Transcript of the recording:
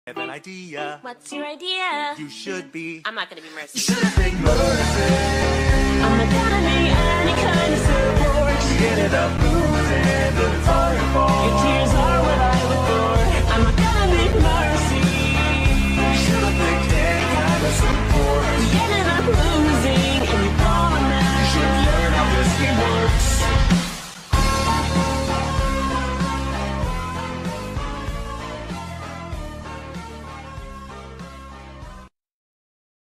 I have an idea. What's your idea? You should be. I'm not gonna be Mercy. You should have been Mercy. I'm not gonna be any kind of super